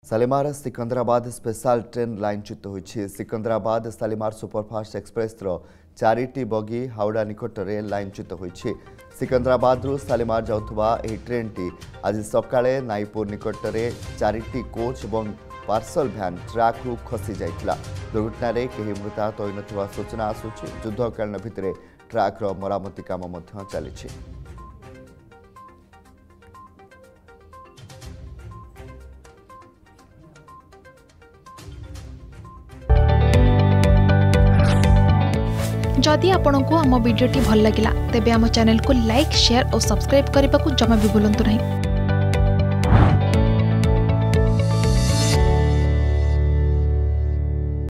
Shalimar Secunderabad special train लाइनच्युत होइछि। Secunderabad Shalimar superfast express चारिटी बगी हावड़ा निकट में लाइनच्युत होइछि। सिकंदराबाद शालीमार जाउथबा एही ट्रेन टी आज सकाळे नाईपुर निकट में चारिटी कोच और पार्सल भ्यान ट्रैक रु खसी जाइतिला। दुर्घटना रे केही मृताहत होई नथिबा सूचना आसुछि। युद्धकालीन भितरे ट्रैक रो मरामती काम मध्य चलिछि। जदि आपंक आम भिडी भल लगा तेब आम चैनल को लाइक शेयर और सब्सक्राइब करने को जमा भी भूलु नहीं।